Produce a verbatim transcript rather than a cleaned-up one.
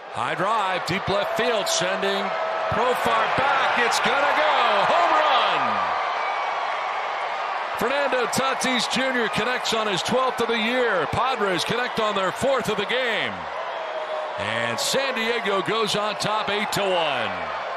High drive, deep left field, sending Profar back. It's gonna go. Home run. Fernando Tatis Junior connects on his twelfth of the year. Padres connect on their fourth of the game. And San Diego goes on top eight to one.